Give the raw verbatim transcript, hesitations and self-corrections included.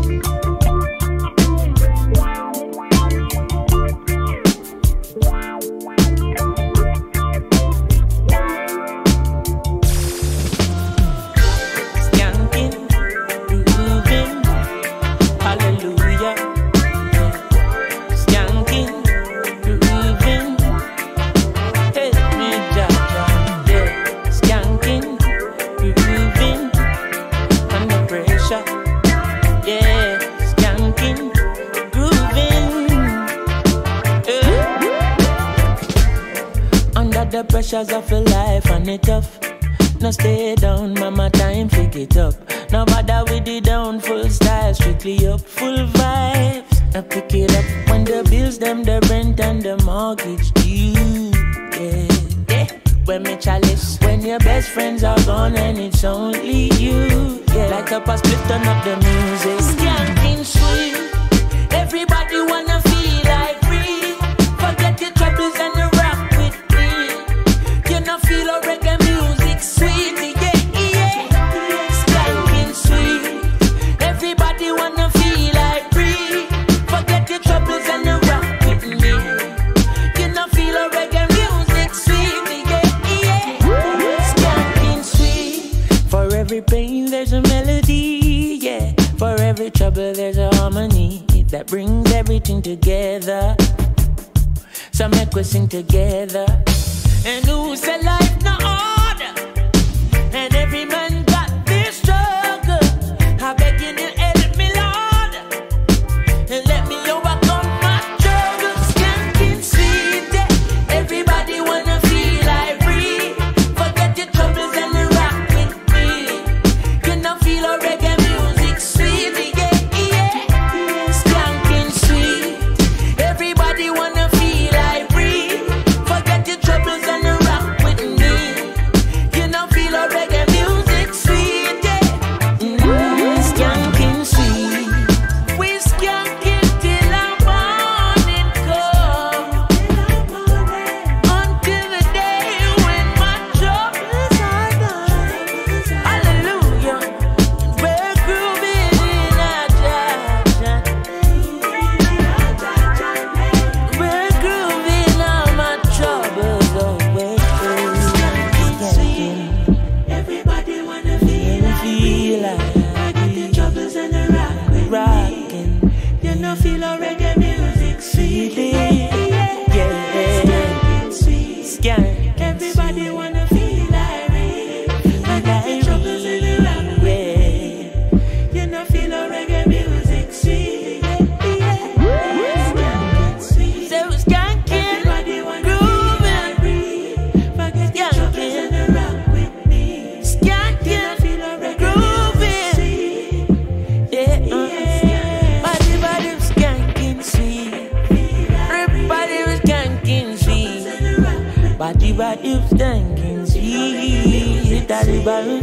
The pressures of a life and it tough. No stay down, mama, time pick it up. No bother with the down, full style, strictly up, full vibes. I pick it up when the bills, them, the rent and the mortgage due. Yeah, yeah. When me chalice, when your best friends are gone and it's only you. Yeah, like up a split, turn up the music. Skankin sweet, everybody wanna feel like free. Forget your troubles and the rock with me. You know feel a reggae music sweet, yeah, yeah. Skankin sweet, everybody wanna feel like free. Forget your troubles and the rock with me. You know feel a reggae music sweet, yeah, yeah. Skankin sweet, for every pain there's a melody, yeah. For every trouble there's a harmony that brings everything together. So make we sing together. And who said life no order? And every man got this struggle. I beg you to help me, Lord, and let me overcome my struggles. Skankin sweet, yeah. Everybody wanna feel like free. Forget your troubles and the rock with me. You know feel a reggae music sweet, yeah, yeah. Skankin sweet, everybody wanna feel like free. Forget your troubles and the rock with me. You know feel a reggae music sweet, yeah. Mm, Skankin sweet, we skankin till our morning come, until the day when my troubles are done. Hallelujah, we're grooving in our Jaja. We're grooving all my troubles away. Skankin, everybody wanna feel like feel like forget the troubles and the rock with rockin'. You know feel a reggae music sweet, yeah, yeah. Sweet, Skankin, everybody wanna feel like free. Forget the troubles and the rock with me. You know feel a reggae music sweet, yeah, yeah. Skankin sweet, so Skankin, everybody wanna feel like free. Forget the troubles and the rock with me. Skankin, feel a reggae music sweet, yeah, yeah. Body, body of Skankin sweet, everybody was Skankin sweet. Body, body of Skankin sweet, body, body